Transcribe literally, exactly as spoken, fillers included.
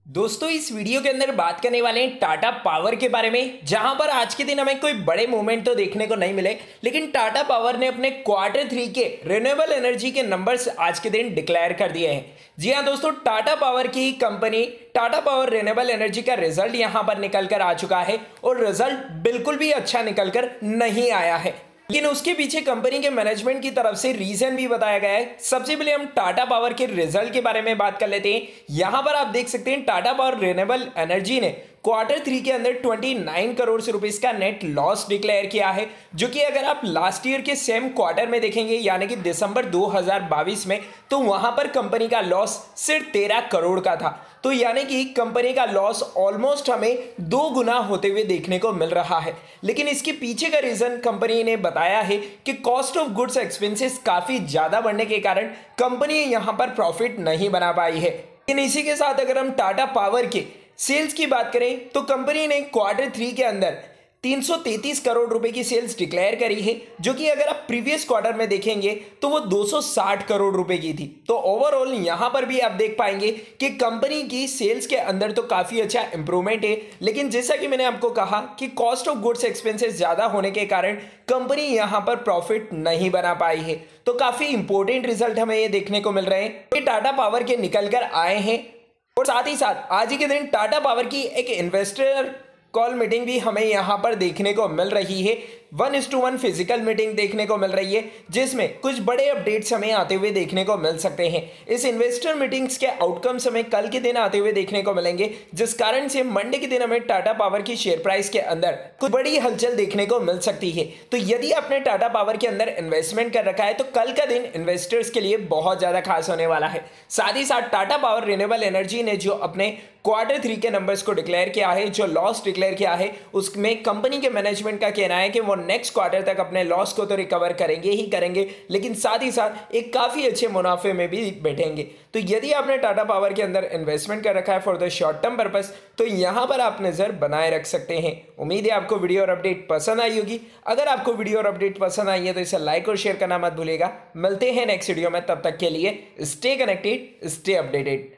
दोस्तों इस वीडियो के अंदर बात करने वाले हैं टाटा पावर के बारे में, जहां पर आज के दिन हमें कोई बड़े मूवमेंट तो देखने को नहीं मिले, लेकिन टाटा पावर ने अपने क्वार्टर थ्री के रिन्यूएबल एनर्जी के नंबर्स आज के दिन डिक्लेयर कर दिए हैं। जी हां दोस्तों, टाटा पावर की ही company Tata power renewable energy का रिजल्ट यहां पर निकल कर आ चुका है और रिजल्ट बिल्कुल भी अच्छा निकल कर नहीं आया है। लेकिन उसके पीछे कंपनी के मैनेजमेंट की तरफ से रीजन भी बताया गया है। सबसे पहले हम टाटा पावर के रिजल्ट के बारे में बात कर लेते हैं। यहां पर आप देख सकते हैं टाटा पावर रिन्यूएबल एनर्जी ने क्वार्टर थ्री के अंदर उनतीस करोड़ से रुपीस का नेट लॉस डिक्लेयर किया है, जो कि अगर आप लास्ट ईयर के सेम क्वार्टर में देखेंगे यानी कि दिसंबर दो हज़ार बाईस में, तो वहां पर कंपनी का लॉस सिर्फ तेरह करोड़ का था। तो यानी कि कंपनी का लॉस ऑलमोस्ट हमें दो गुना होते हुए देखने को मिल रहा है। लेकिन इसके पीछे का रीजन कंपनी ने बताया है कि कॉस्ट ऑफ गुड्स एक्सपेंसेस काफी ज्यादा बढ़ने के कारण कंपनी यहां पर प्रॉफिट नहीं बना पाई है। लेकिन इसी के साथ अगर हम टाटा पावर के सेल्स की बात करें तो कंपनी ने क्वार्टर थ्री के अंदर तीन सौ तैंतीस करोड़ रुपए की सेल्स डिक्लेयर करी है, जो कि अगर आप प्रीवियस क्वार्टर में देखेंगे तो वो दो सौ साठ करोड़ रुपए की थी। तो ओवरऑल यहां पर भी आप देख पाएंगे कि कंपनी की सेल्स के अंदर तो काफी अच्छा इंप्रूवमेंट है, लेकिन जैसा कि मैंने आपको कहा कि कॉस्ट ऑफ गुड्स एक्सपेंसेस ज्यादा होने के कारण कंपनी यहां पर प्रॉफिट नहीं बना पाई है। तो काफी इंपॉर्टेंट रिजल्ट हमें ये देखने को मिल रहे हैं कि टाटा पावर के निकल कर आए हैं। और साथ ही साथ आज ही के दिन टाटा पावर की एक इन्वेस्टर कॉल मीटिंग भी हमें यहां पर देखने को मिल रही है। One is to one physical meeting देखने को मिल रही है, जिसमें कुछ बड़े अपडेट्स हमें आते हुए देखने को मिल सकते हैं। इस इन्वेस्टर मीटिंग्स के आउटकम्स हमें कल के दिन आते हुए देखने को मिलेंगे, जिस कारण से मंडे के दिन हमें टाटा पावर की शेयर प्राइस के अंदर कुछ बड़ी हलचल देखने को मिल सकती है। तो यदि आपने टाटा पावर के अंदर इन्वेस्टमेंट कर रखा है तो कल का दिन इन्वेस्टर्स के लिए बहुत ज्यादा खास होने वाला है। साथ ही साथ टाटा पावर रिन्यूएबल एनर्जी ने जो अपने क्वार्टर थ्री के नंबर्स को डिक्लेयर किया है, जो लॉस डिक्लेयर किया है, उसमें कंपनी के मैनेजमेंट का कहना है कि वो नेक्स्ट क्वार्टर तक अपने लॉस को तो रिकवर करेंगे ही करेंगे, लेकिन साथ ही साथ एक काफी अच्छे मुनाफे में भी बैठेंगे। तो यदि आपने टाटा पावर के अंदर इन्वेस्टमेंट कर रखा है for the short term purpose, तो यहां पर आप नजर बनाए रख सकते हैं। उम्मीद है आपको वीडियो और अपडेट पसंद आई होगी। अगर आपको वीडियो और अपडेट पसंद आई है तो इसे लाइक और शेयर करना मत भूलिएगा। मिलते हैं नेक्स्ट वीडियो में, तब तक के लिए स्टे कनेक्टेड, स्टे अपडेटेड।